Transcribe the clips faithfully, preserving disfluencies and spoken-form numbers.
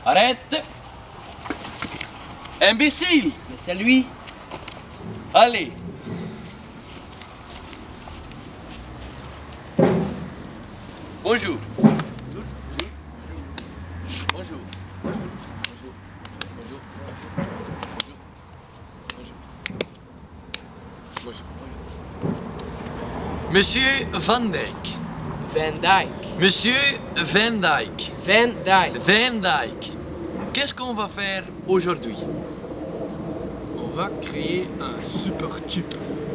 Arrête! Imbécile! Mais c'est lui. Allez! Bonjour. Bonjour. Bonjour. Bonjour. Bonjour. Bonjour. Monsieur Van Dijk. Van Dyke. Monsieur Van Dijk. Van Dyke. Van Dijk. Qu'est-ce qu'on va faire aujourd'hui? On va créer un super chip.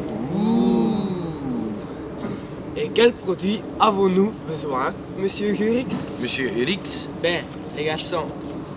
Ouh. Et quel produit avons-nous besoin, Monsieur Hurix? Monsieur Hurix. Ben, les garçons.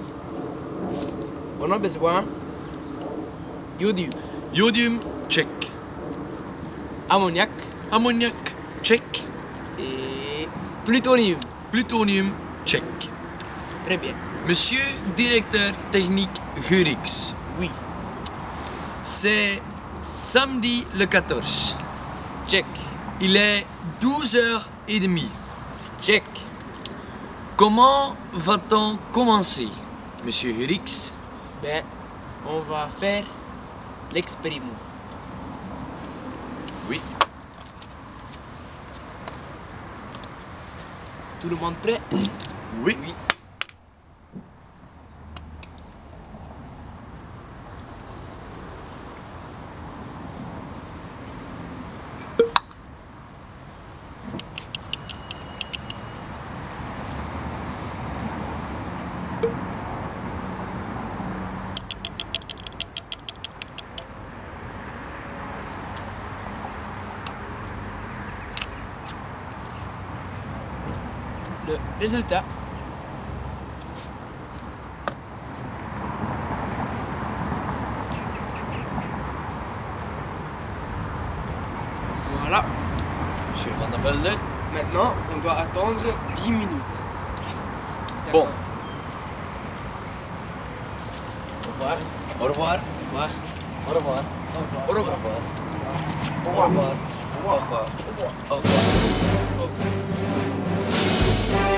On a besoin d'iodium, Iodium, check. ammoniac Ammoniac, check. et plutonium. Plutonium, check. Très bien. Monsieur directeur technique Hurix. Oui. C'est samedi le quatorze. Check. Il est douze heures trente. Check. Comment va-t-on commencer, Monsieur Hurix? Ben, on va faire l'expériment. Oui. Tout le monde prêt? Oui. Oui. Le résultat. Voilà. Monsieur Van der Velde. Maintenant, on doit attendre dix minutes. Bon. Au revoir. Au revoir. Au revoir. Au revoir. Au revoir. Au revoir. Au revoir. Au revoir. Au revoir. Au revoir.